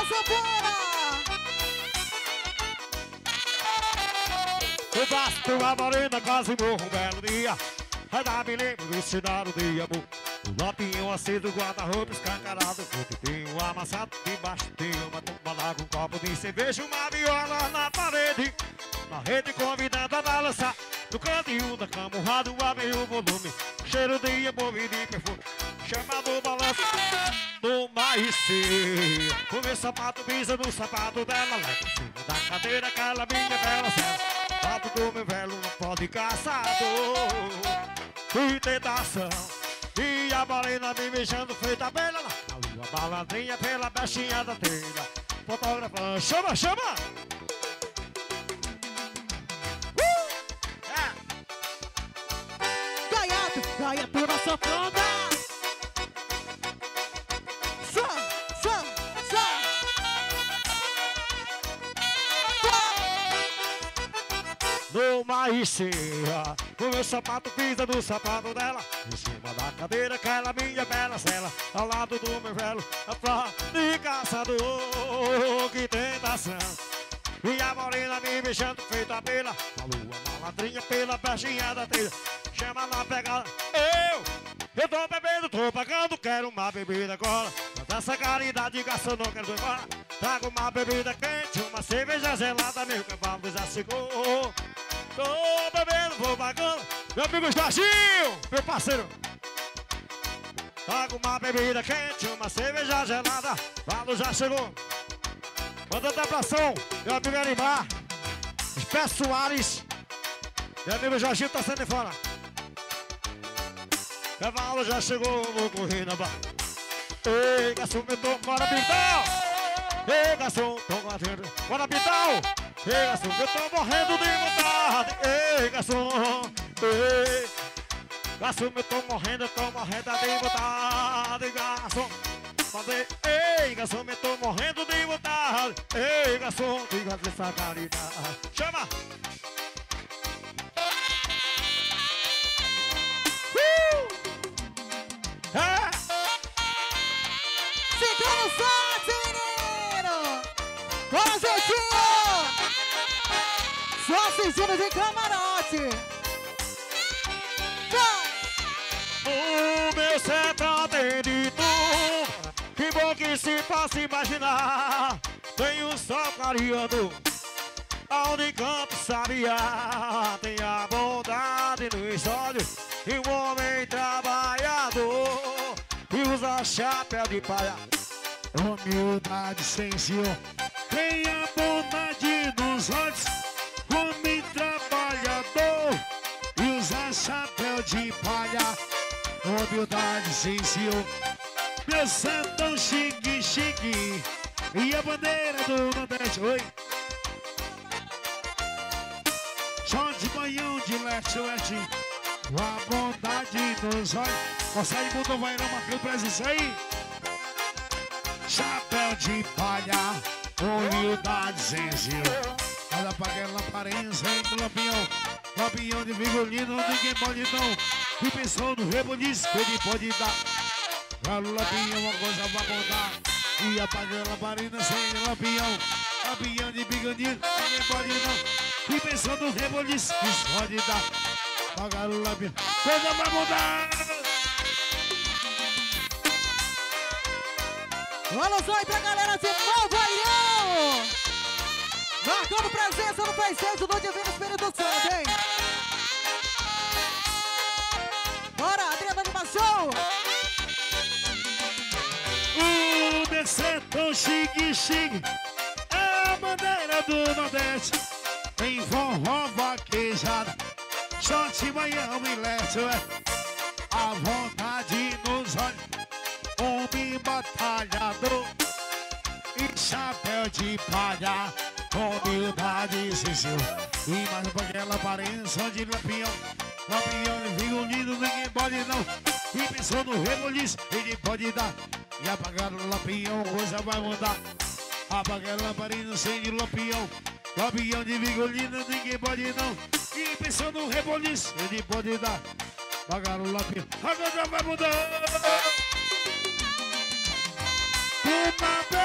sanfona! O braço tua morena quase morro um belo dia. Ainda me lembro do cenário de amor. O lapinho aceso, guarda-roupa escancarado. O tipinho amassado, debaixo tem uma tumba lá com um copo de cerveja, uma viola na parede. Na rede convidando a balançar. No cantinho da cama, o rádio a meio volume. Cheiro de amor e de perfume. Chamado balanço do mais cedo. O meu sapato pisa no sapato dela. Lá em cima da cadeira, aquela minha bela cela. Papo do meu velho não pode caçador. Fui tentação. E a balena me beijando feita abelha lá. A lua baladrinha pela baixinha da telha. Fotógrafa, chama, chama! Gaiato na sanfona! Sam! No maíceia, o meu sapato pisa no sapato dela. Em cima da cadeira, aquela minha bela cela. Ao lado do meu velho, a flor de caçador. Que tentação! E a morena me beijando feito abelha. A lua malandrinha pela baixinha da telha. Chama na pegada. Eu tô bebendo, tô pagando. Quero uma bebida agora. Mas essa caridade garçom não quero ir embora. Trago uma bebida quente, uma cerveja gelada. Meu cavalo já chegou. Tô bebendo, vou pagando. Meu amigo Jorginho, meu parceiro. Trago uma bebida quente, uma cerveja gelada. Cavalo já chegou. Manda até abração, meu amigo Arimar. Espé Soares. Meu amigo Jorginho tá saindo de fora. Cavalo já chegou, vou correr na barra. Ei, garçom, eu tô bora Pitão. Ei, garçom, tô correndo. Bora Pitão. Ei, garçom, eu tô morrendo de vontade. Ei, garçom. Ei, garçom, eu tô morrendo de vontade. Garçom, fazer. Ei, garçom, eu tô morrendo de vontade. Ei, garçom, diga essa caridade. Chama! Fica no sorte, menino! Bora, Zetinho! Só assistindo de camarote! O meu centro tem de tudo. Que bom que se possa imaginar. Tem um sol clareando aonde campo sabia. Tem a bondade nos olhos e um homem trabalhador e usa chapéu de palha. Humildade sem senhor. Tem a bondade nos olhos, homem trabalhador e usa chapéu de palha. Humildade sem senhor. Meu santão chique, chique. E a bandeira do Nordeste, oi. Chão de banhão de leste, oeste. Com a bondade nos olhos. Consegue mudar o vairão marcando presença aí? Chapéu de palha, humildade sem senhor. Olha pra aquela aparência, hein, do Lampião. Lampião de vigolino, ninguém pode não. E pensou no reboliço que ele pode dar. Pra o Lampião uma coisa pra contar. E apaga a lamparina sem Lampião. Lampião de bigolino, ninguém pode não. E pensou no reboliço que isso pode dar. Apaga o Lampião, coisa pra contar. Olha só aí pra galera de Malvairão! Marcando presença no Facebook do Divino Espírito Santo, hein? Bora, Adriana Animação! O descer tão chique, chique. É a bandeira do Nordeste. Tem forró vaquejada, short, manhã e leste. A vontade nos olhos, homem batalhador e chapéu de palha, humildade sem senhor. E mais pra aquela aparência de Lampião. Lampião de vigolino, ninguém pode não. E pensou no reboliço, ele pode dar. E apagar o Lampião, coisa vai mudar. Apagar a lamparina sem de Lampião. Lampião de vigolino, ninguém pode não. E pensou no reboliço, ele pode dar. Apagar o Lampião, agora vai mudar. Uma